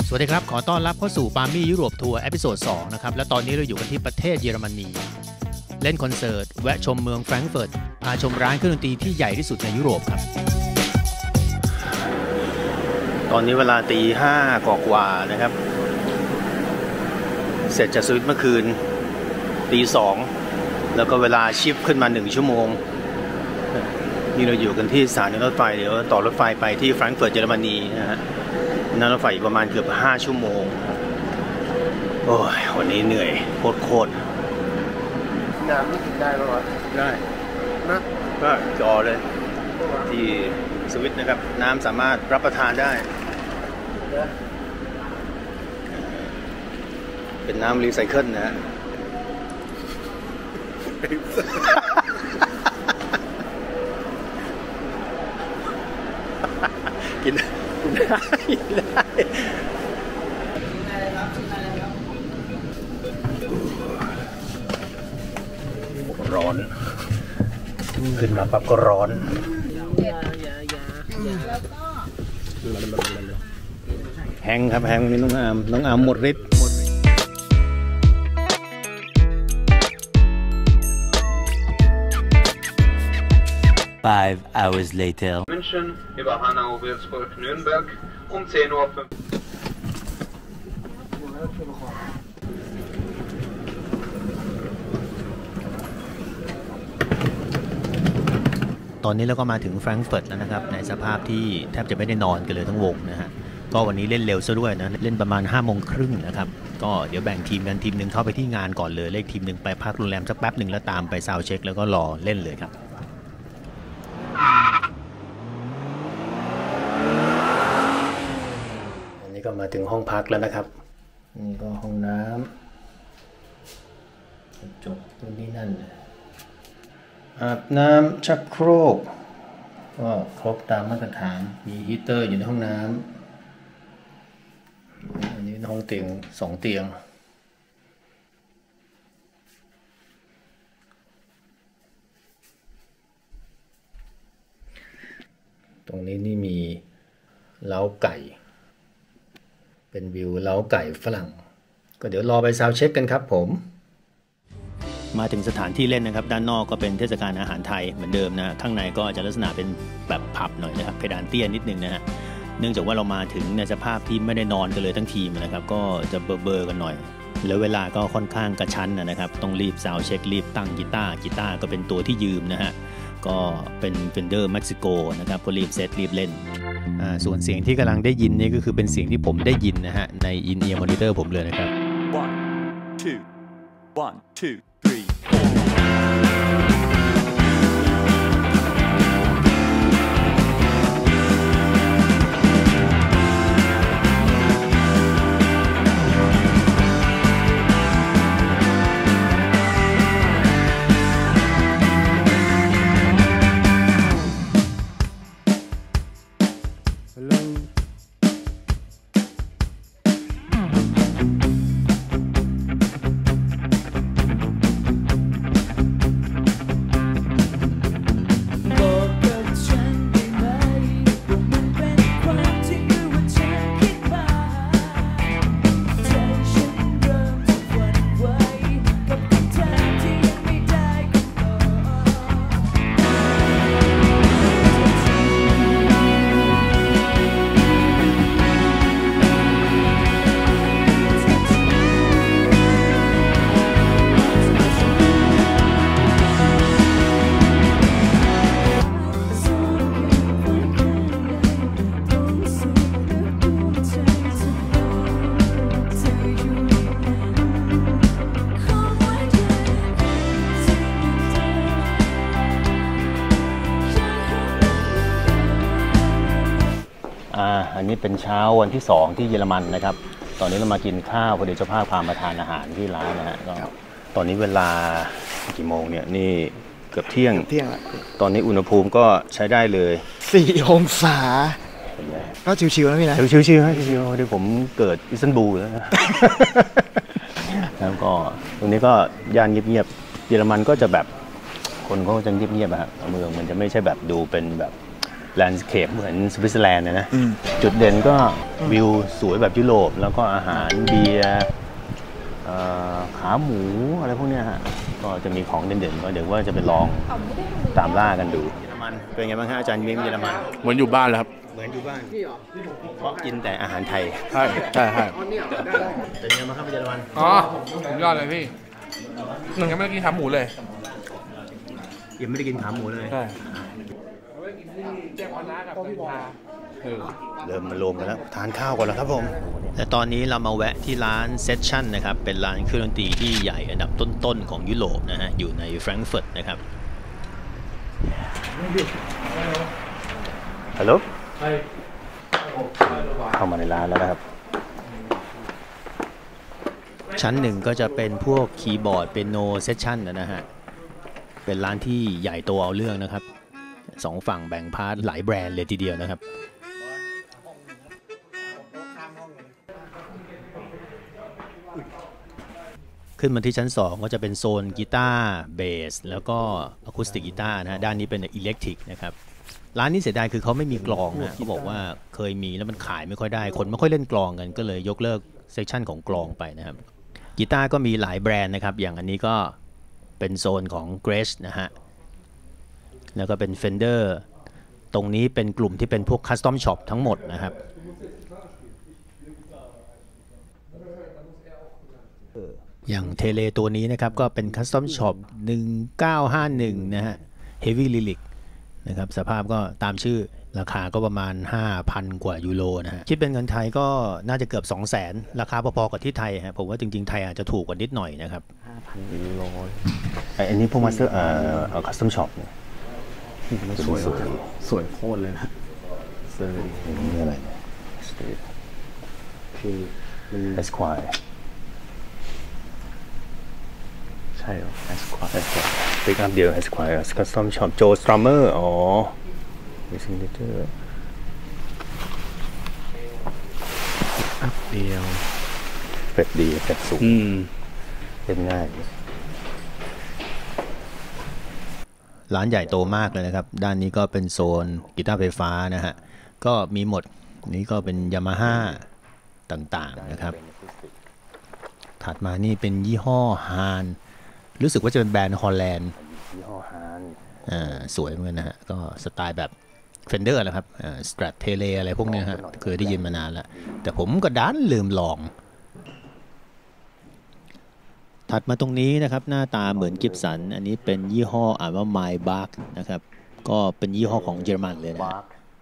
สวัสดีครับขอต้อนรับเข้าสู่ปามี่ยุโรปทัวร์เอพิโซด2นะครับและตอนนี้เราอยู่กันที่ประเทศเยอรมนีเล่นคอนเสิร์ตแวะชมเมืองแฟรงก์เฟิร์ตพาชมร้านเครื่องดนตรีที่ใหญ่ที่สุดในยุโรปครับตอนนี้เวลาตี 5 กว่าๆนะครับเสร็จจากสวิตเมื่อคืนตี 2แล้วก็เวลาชิฟขึ้นมา1ชั่วโมงนี่เราอยู่กันที่สถานีรถไฟเดี๋ยวต่อรถไฟไปที่แฟรงก์เฟิร์ตเยอรมนีนะฮะนั่งรถไฟประมาณเกือบ5ชั่วโมงโอ้ยวันนี้เหนื่อยโคตรน้ำนี่กินได้ไหมวะได้นะก็จอเลยที่สวิตนะครับน้ำสามารถรับประทานได้เป็นน้ำรีไซเคิลนะฮะกินได้ร้อนขึ้นมาปั๊บก็ร้อนแห้งครับแห้งนี่น้องอามหมดฤทธิ์ 5 hours later. München über Hanau, Würzburg, Nürnberg um 10:05 Uhr. ตอนนี้เราก็มาถึงแฟรงก์เฟิร์ตแล้วนะครับในสภาพที่แทบจะไม่ได้นอนกันเลยทั้งวงนะฮะก็วันนี้เล่นเร็วซะด้วยนะเล่นประมาณ5 โมงครึ่งนะครับก็เดี๋ยวแบ่งทีมกันทีมหนึ่งเข้าไปที่งานก่อนเลยเลขทีมหนึ่งไปพักโรงแรมสักแป๊บหนึ่งแล้วตามไปซาวด์เช็คแล้วก็รอเล่นเลยครับอันนี้ก็มาถึงห้องพักแล้วนะครับนี่ก็ห้องน้ำจบตรงนี้นั่นอาบน้ำชักโครกก็ครบตามมาตรฐานมีฮีเตอร์อยู่ในห้องน้ำอันนี้ห้องเตียง2 เตียงตรงนี้นี่มีเล้าไก่เป็นวิวเล้าไก่ฝรั่งก็เดี๋ยวรอไปซาวด์เช็คกันครับผมมาถึงสถานที่เล่นนะครับด้านนอกก็เป็นเทศกาลอาหารไทยเหมือนเดิมนะข้างในก็จะลักษณะเป็นแบบผับหน่อยนะครับเพดานเตี้ยนิดนึงนะฮะเนื่องจากว่าเรามาถึงในสภาพที่ไม่ได้นอนกันเลยทั้งทีมนะครับก็จะเบอร์กันหน่อยแล้วเวลาก็ค่อนข้างกระชั้นนะครับต้องรีบซาวด์เช็ครีบตั้งกีตาร์ก็เป็นตัวที่ยืมนะฮะก็เป็น Fender Mexico นะครับก็รีบเซตรีบเล่นส่วนเสียงที่กำลังได้ยินนี่ก็คือเป็นเสียงที่ผมได้ยินนะฮะใน In-ear monitor ผมเลยนะครับ 1 2 3 อันนี้เป็นเช้าวันที่2ที่เยอรมันนะครับตอนนี้เรามากินข้าวพอดีเจ้าภาพพามาทานอาหารที่ร้านนะฮะก็ตอนนี้เวลากี่โมงเนี่ยนี่เกือบเที่ยงตอนนี้อุณหภูมิก็ใช้ได้เลย 4 องศาก็ชิวๆนะพี่นะชิวๆฮะชิวๆเดี๋ยวผมเกิดอิสตันบูลแล้วแล้วก็ตรงนี้ก็ย่านเงียบๆเยอรมันก็จะแบบคนเขาจะเงียบๆอะเมืองมันจะไม่ใช่แบบดูเป็นแบบแลนด์สเคปเหมือนสวิตเซอร์แลนด์นะจุดเด่นก็วิวสวยแบบยุโรปแล้วก็อาหารเบียร์ขาหมูอะไรพวกนี้ฮะก็จะมีของเด่นๆก็เดี๋ยวว่าจะไปลองตามล่ากันดูเยอรมันเป็นไงบ้างฮะอาจารย์มิ้มเยอรมันเหมือนอยู่บ้านเลยครับเหมือนอยู่บ้านเพราะกินแต่อาหารไทยใช่ใช่เป็นไงบ้างครับเยอรมันสุดยอดเลยพี่ยังไม่ได้กินขาหมูเลยยังไม่ได้กินขาหมูเลยใช่เริ่มมารวมกันแล้วทานข้าวก่อนแล้วครับผมแต่ตอนนี้เรามาแวะที่ร้านเซสชั่นนะครับเป็นร้านเครื่องดนตรีที่ใหญ่อันดับต้นๆของยุโรปนะฮะอยู่ในแฟรงก์เฟิร์ตนะครับฮัลโหลเข้ามาในร้านแล้วนะครับชั้นหนึ่งก็จะเป็นพวกคีย์บอร์ดเปียโนเซสชั่นนะฮะเป็นร้านที่ใหญ่โตเอาเรื่องนะครับสองฝั่งแบ่งพาร์ทหลายแบรนด์เลยทีเดียวนะครับขึ้นมาที่ชั้น2ก็จะเป็นโซนกีตาร์เบสแล้วก็อะคูสติกกีตาร์นะฮะด้านนี้เป็นอิเล็กทริกนะครับร้านนี้เสียดายคือเขาไม่มีกลองนะเขาบอกว่าเคยมีแล้วมันขายไม่ค่อยได้คนไม่ค่อยเล่นกลองกันก็เลยยกเลิกเซสชั่นของกลองไปนะครับกีตาร์ก็มีหลายแบรนด์นะครับอย่างอันนี้ก็เป็นโซนของ Gretsch นะฮะแล้วก็เป็น Fender ตรงนี้เป็นกลุ่มที่เป็นพวกคัสตอมช็อปทั้งหมดนะครับอย่างเทเลตัวนี้นะครับก็เป็นคัสตอมช็อป1951นะฮะ Heavy Lyric นะครับสภาพก็ตามชื่อราคาก็ประมาณ 5,000 กว่ายูโรนะฮะคิดเป็นเงินไทยก็น่าจะเกือบ 200,000 ราคาพอๆกับที่ไทยฮะผมว่าจริงๆไทยอาจจะถูกกว่านิดหน่อยนะครับ 5,000 ยูโรอันนี้พวกมาสเตอร์คัสตอมช็อปเนี่ยสวยโคตรเลยนะเซอร์นี่อะไรเนี่ยคือเอสควายใช่หรอเอสควายปิกอัพเดียวเอสควายคัสตอมช็อปโจสตรัมเมอร์อ๋อมีซิงเกิลอัพเดียวเฟดดีเฟดสูงเล่นง่ายร้านใหญ่โตมากเลยนะครับด้านนี้ก็เป็นโซนกีตาร์ไฟฟ้านะฮะก็มีหมดนี้ก็เป็นยามาฮ่าต่างๆนะครับถัดมานี่เป็นยี่ห้อฮานรู้สึกว่าจะเป็นแบรนด์ฮอลแลนด์ยี่ห้อฮานสวยเหมือนกันนะฮะก็สไตล์แบบเฟนเดอร์นะครับสแตรทเทเลอะไรพวกนี้ฮะเคยได้ยินมานานแล้วแต่ผมก็ดันลืมลองถัดมาตรงนี้นะครับหน้าตาเหมือนกิฟสันอันนี้เป็นยี่ห้ออ่านว่า Maybach นะครับก็เป็นยี่ห้อของเยอรมันเลยนะ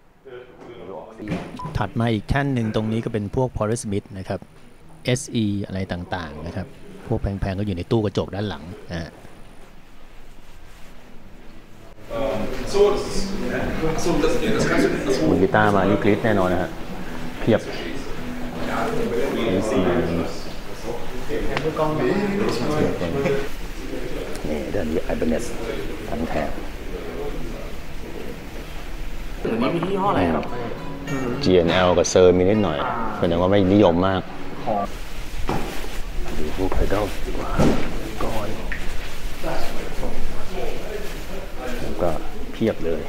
ถัดมาอีกแท่นหนึ่งตรงนี้ก็เป็นพวก Paul Smith นะครับ SE อะไรต่างๆนะครับพวกแพงๆก็อยู่ในตู้กระจกด้านหลังนะมือกีตาร์มานี่กรี๊ดแน่นอนนะฮะเพียบนี่เดินอยู่ไอเบเนสทั้งแถบนี่มียี่ห้ออะไรครับ GNL กับเซอร์มีนิดหน่อยแสดงว่าไม่นิยมมากดูพวกไพดอลดีกว่าก่อนแล้วก็เพียบเลย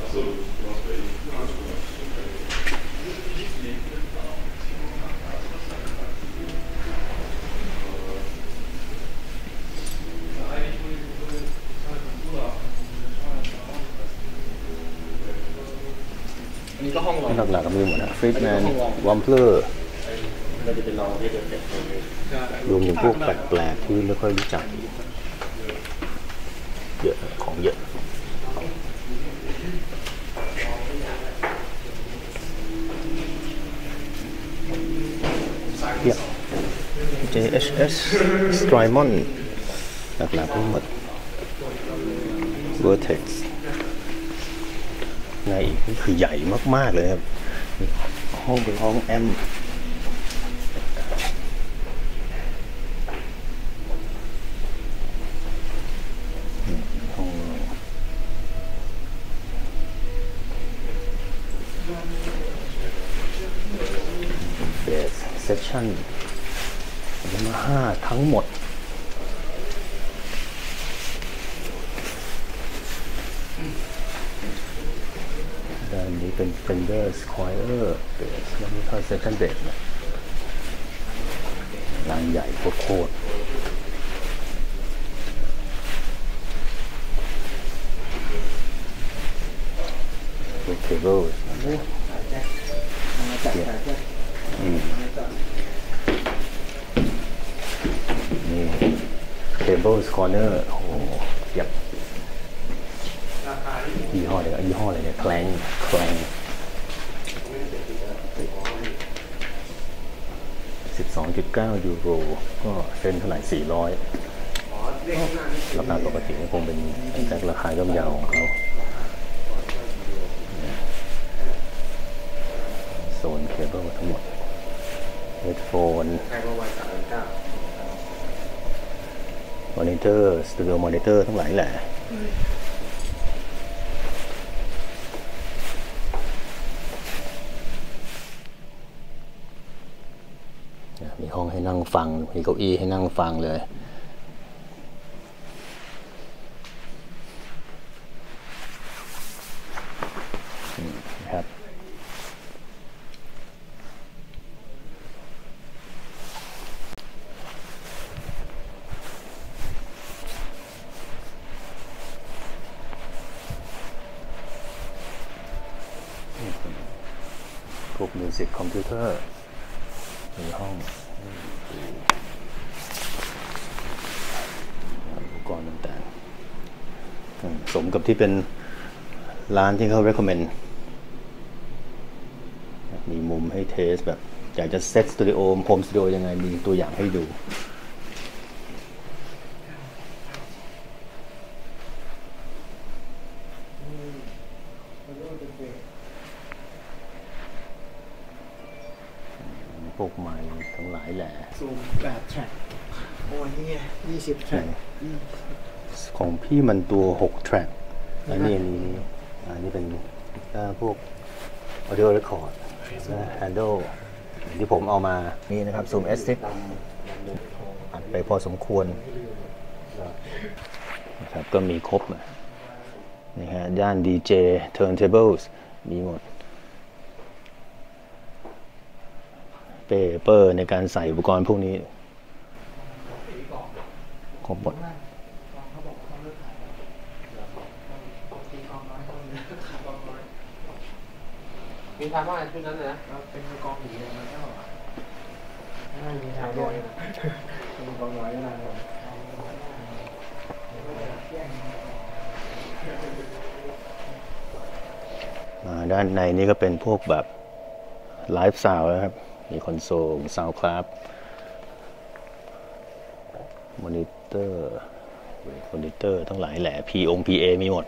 หลักๆก็มีหมดนะฟริตแมนวัมเพลอร์รวมถึงพวกแปลกๆที่ไม่ค่อยรู้จักเยอะของเยอะเยอะ JHS Strymon หลักๆทั้งหมด Vertexในอีกนี่คือใหญ่มากๆเลยครับห้องเป็นห้องแอมห้องเบสเซสชั่นยามาฮ่าทั้งหมดดเป็น Fender Squire Bass แล้วนี่ค่อย Second Bass นะรางใหญ่โคตรตัวเคเบิลนี่เคเบิลคอร์เนอร์โอ้โหเยับยี่ห้ออะไรเนี่ยแคลง12.9 ยูโรก็เส้นเท่าไหร่400ราคาปกติคงเป็นจากราคาย่อมเยาของเขาโซนเคเบิลทั้งหมดเฮดโฟนมอนิเตอร์สตูดิโอมอนิเตอร์ทั้งหลายแหละมีห้องให้นั่งฟังมีเก้าอี้ให้นั่งฟังเลยครับพวกมิวสิกคอมพิวเตอร์ในห้องอุปกรณ์ต่างๆสมกับที่เป็นร้านที่เขา recommend มีมุมให้เทสแบบอยากจะเซตสตูดิโอโฮมสตูดิโอยังไงมีตัวอย่างให้ดูพวกไม้ทั้งหลายแหละซูม8 แทร็กโอ้ยนี่20 แทร็กของพี่มันตัว6 แทร็กอันนี้เป็นพวก audio record และ handle ที่ผมเอามานี่นะครับ Zoom S6 อัดไปพอสมควรนะครับก็มีครบนี่ฮะด้าน DJ turntables มีหมดเปอร์ในการใส่อุปกรณ์พวกนี้ครบหมดมีทำว่าชุดนั้นนะเป็นกองผีเลยมันก็ไม่มีทางด้วยเป็นกองน้อยนานเลยด้านในนี้ก็เป็นพวกแบบไลฟ์ซาวด์นะครับมีคอนโซลซาวด์คลับมอนิเตอร์ทั้งหลายแหละ PA มีหมด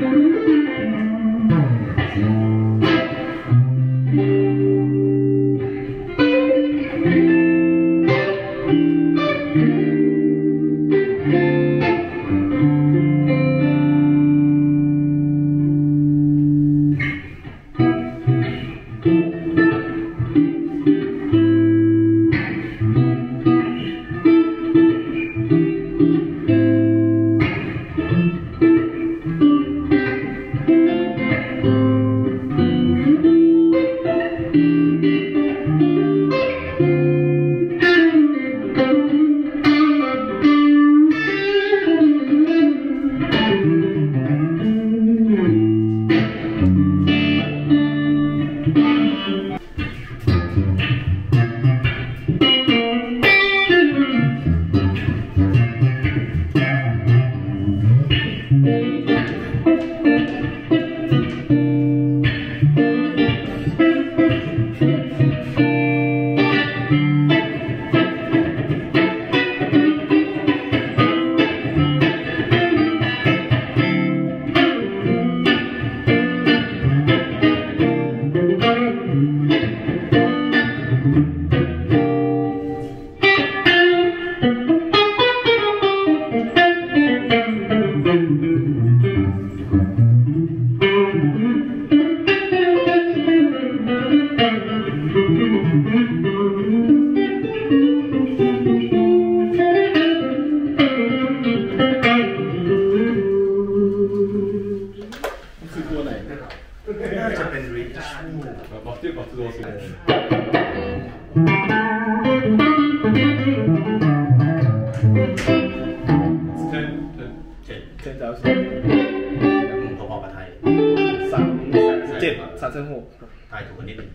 ทายถูกกันนิดนึง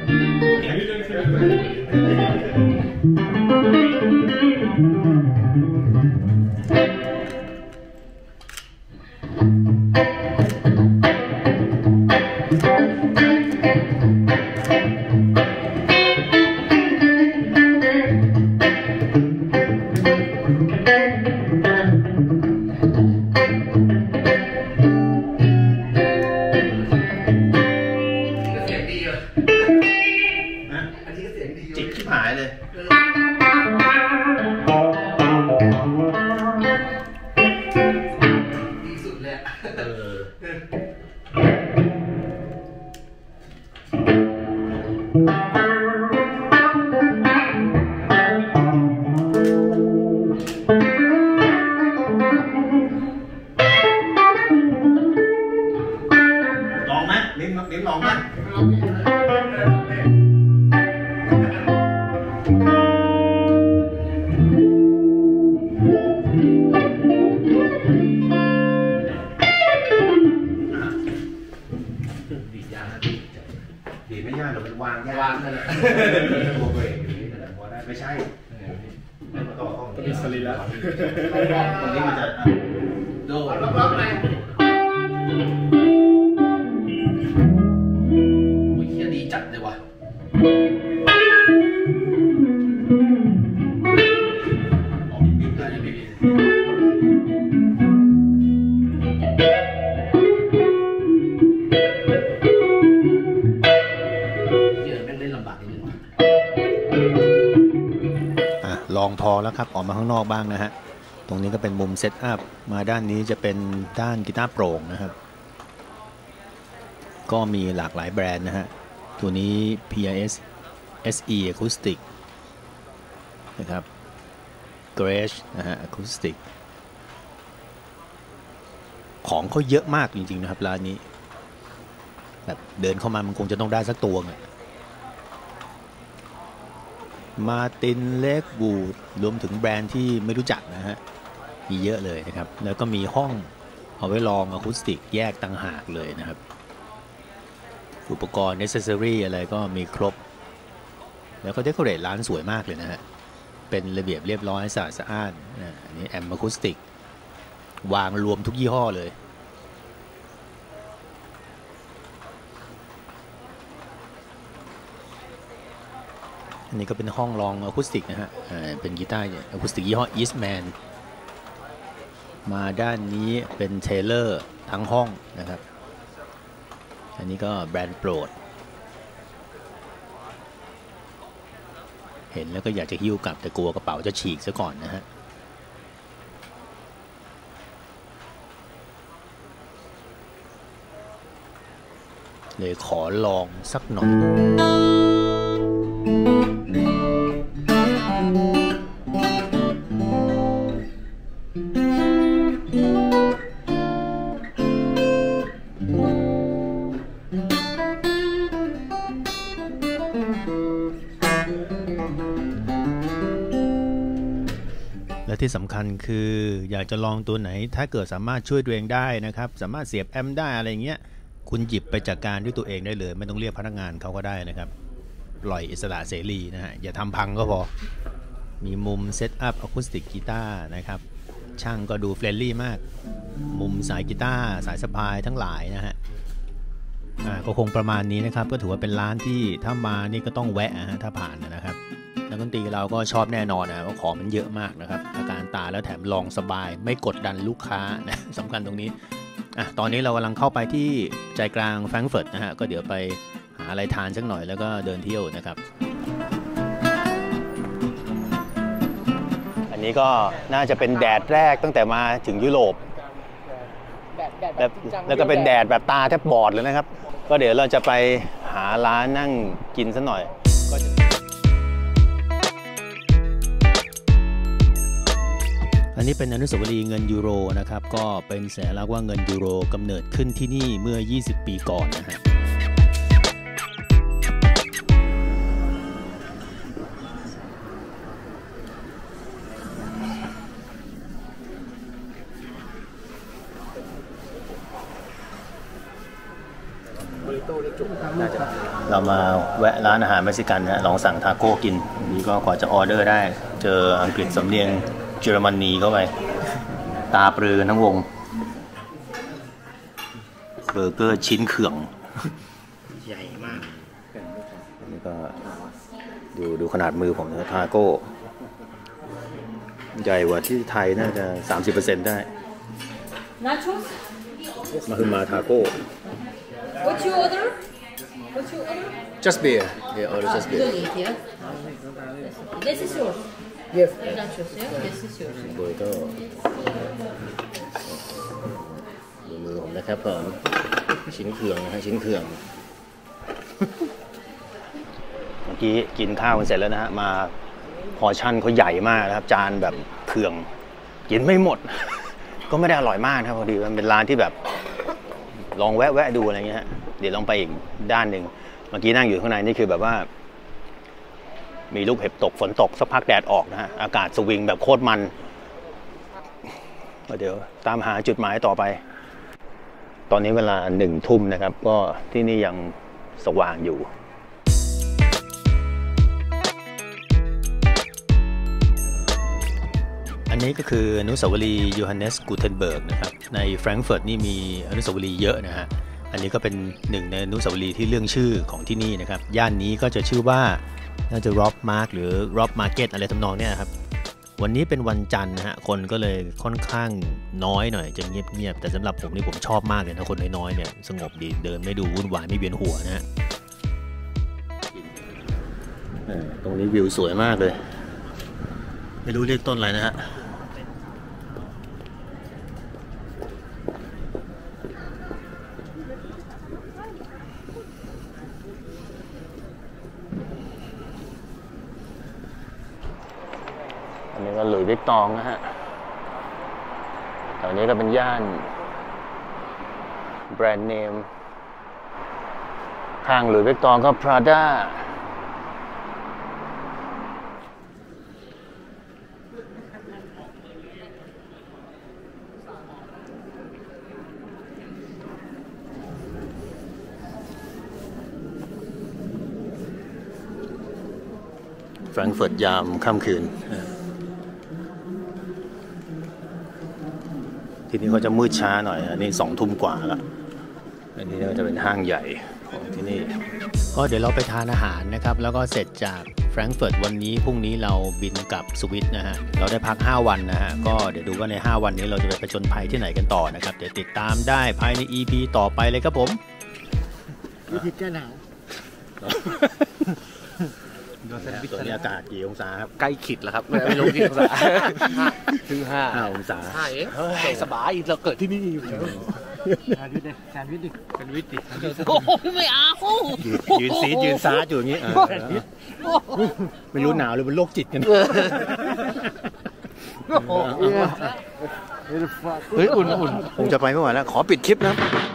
จิกชิบหายเลยดีสุดเลยลองไหมลิ้นลองไหมดีไม่ยากหรอกมันวางยากนั่นแหละตัวเบรกอย่างนี้แต่พอได้ไม่ใช่ไม่ต่อห้องก็มีสลีแล้วตรงนี้มันจะโดนล็อกๆเลยโอ้ยเฮียดีจัดเลยว่ะออกบิดได้ยังไม่บิดลองทอแล้วครับออกมาข้างนอกบ้างนะฮะตรงนี้ก็เป็นมุมเซตอัพมาด้านนี้จะเป็นด้านกีตาร์โปร่งนะครับก็มีหลากหลายแบรนด์นะฮะตัวนี้ PRS SE Acoustic นะครับ Gretsch นะฮะ Acoustic ของเขาเยอะมากจริงๆนะครับร้านนี้แบบเดินเข้ามามันคงจะต้องได้สักตัวไงมาตินเล็กบูดรวมถึงแบรนด์ที่ไม่รู้จักนะฮะมีเยอะเลยนะครับแล้วก็มีห้องเอาไว้ลองอะคูสติกแยกต่างหากเลยนะครับอุปกรณ์เนเซสซอรี่อะไรก็มีครบแล้วก็เดคอเรทร้านสวยมากเลยนะฮะเป็นระเบียบเรียบร้อยสะอาดสะอ้านอันนี้แอมอะคูสติกวางรวมทุกยี่ห้อเลยอันนี้ก็เป็นห้องลองอะคูสติกนะฮะเป็นกีตาร์อะคูสติกยี่ห้อ Eastman มาด้านนี้เป็นเทเลอร์ทั้งห้องนะครับอันนี้ก็แบรนด์โปรดเห็นแล้วก็อยากจะหิ้วกลับแต่กลัวกระเป๋าจะฉีกซะก่อนนะฮะเลยขอลองสักหน่อยและที่สำคัญคืออยากจะลองตัวไหนถ้าเกิดสามารถช่วยตัวเองได้นะครับสามารถเสียบแอมป์ได้อะไรเงี้ยคุณหยิบไปจัดการด้วยตัวเองได้เลยไม่ต้องเรียกพนักงานเขาก็ได้นะครับปล่อยอิสระเสรีนะฮะอย่าทำพังก็พอมีมุมเซตอัพอะคูสติกกีตาร์นะครับช่างก็ดูเฟรนลี่มากมุมสายกีตาร์สายสะพายทั้งหลายนะฮะก็คงประมาณนี้นะครับก็ถือว่าเป็นร้านที่ถ้ามานี่ก็ต้องแวะถ้าผ่านนะครับนักดนตรีเราก็ชอบแน่นอนนะว่าของมันเยอะมากนะครับอาการตาแล้วแถมลองสบายไม่กดดันลูกค้านะสำคัญตรงนี้ตอนนี้เรากำลังเข้าไปที่ใจกลางแฟรงก์เฟิร์ตนะฮะก็เดี๋ยวไปหาอะไรทานสักหน่อยแล้วก็เดินเที่ยวนะครับอันนี้ก็น่าจะเป็นแดดแรกตั้งแต่มาถึงยุโรปแล้วก็เป็นแดดแบบตาแทบบอดเลยนะครับก็เดี๋ยวเราจะไปหาร้านนั่งกินสักหน่อยอันนี้เป็นอนุสาวรีย์เงินยูโรนะครับก็เป็นสัญลักษณ์ว่าเงินยูโรกำเนิดขึ้นที่นี่เมื่อ20ปีก่อนนะฮะเรามาแวะร้านอาหารเม็กซิกันนะลองสั่งทาโก้กินนี่ก็กว่าจะออเดอร์ได้เจออังกฤษสำเนียงเยอรมนีเข้าไปตาปรือทั้งวงเบอร์เกอร์ชิ้นเขื่องใหญ่มากนี่ก็ดูขนาดมือผมนะทาโก้ใหญ่กว่าที่ไทยน่าจะ 30% ได้มาคือมาทาโก้ What you order? What you order? Just beer. Yeah, order just beer. Don't eat, yeah? This is yours. Yes. Nachos, yeah? This is yours. โบยก็ดูมือผมนะครับผมชิ้นเขื่องนะฮะชิ้นเขื่องเมื่อกี้กินข้าวกันเสร็จแล้วนะฮะมาพอชั่นเขาใหญ่มากนะครับจานแบบเขื่องกินไม่หมดก็ไม่ได้อร่อยมากครับพอดีมันเป็นร้านที่แบบลองแวะดูอะไรเงี้ยฮะเดี๋ยวลองไปอีกด้านหนึ่งเมื่อกี้นั่งอยู่ข้างในนี่คือแบบว่ามีลูกเห็บตกฝนตกสักพักแดดออกนะฮะอากาศสวิงแบบโคตรมันเดี๋ยวตามหาจุดหมายต่อไปตอนนี้เวลา1 ทุ่มนะครับก็ที่นี่ยังสว่างอยู่อันนี้ก็คืออนุสาวรีย์โยฮันเนส กูเทนเบิร์กนะครับในแฟรงก์เฟิร์ตนี่มีอนุสาวรีย์เยอะนะฮะอันนี้ก็เป็นหนึ่งในอนุสาวรีย์ที่เรื่องชื่อของที่นี่นะครับย่านนี้ก็จะชื่อว่าน่าจะร็อบมาร์กหรือร็อบมาร์เก็ตอะไรทำนองเนี้ยครับวันนี้เป็นวันจันทร์นะฮะคนก็เลยค่อนข้างน้อยหน่อยจะเงียบๆแต่สำหรับผมนี่ผมชอบมากเลยนะคนน้อยๆเนี่ยสงบดีเดินไม่ดูวุ่นวายไม่เวียนหัวนะฮะตรงนี้วิวสวยมากเลยไม่รู้เรียกต้นอะไรนะฮะอันนี้ก็หลุยส์วิกตองนะฮะแถวนี้ก็เป็นย่านแบรนด์เนมข้างหลุยส์วิกตองก็ Pradaแฟรงก์เฟิร์ตยามค่ำคืนที่นี่เขาจะมืดช้าหน่อยอันนี้2 ทุ่มกว่าแล้วอันนี้ก็จะเป็นห้างใหญ่ของที่นี่ก็เดี๋ยวเราไปทานอาหารนะครับแล้วก็เสร็จจากแฟรงก์เฟิร์ตวันนี้พรุ่งนี้เราบินกลับสวิตนะฮะเราได้พัก5วันนะฮะก็เดี๋ยวดูว่าใน5วันนี้เราจะไปผจญภัยที่ไหนกันต่อนะครับเดี๋ยวติดตามได้ภายใน EP ต่อไปเลยครับผมวิธีแก้หนาวตัวนี้อากาศกี่องศาครับใกล้ขีดแล้วครับไม่รู้กี่องศาถึง 5 องศาเองสบายเราเกิดที่นี่อยู่แล้วแซนวิชดิแซนวิชดิโอ้ไม่เอายืนซีดยืนซาดอยู่อย่างนี้ไม่รู้หนาวหรือเป็นโรคจิตกันเฮ้ยอุ่นผมจะไปไม่ไหวแล้วขอปิดคลิปนะ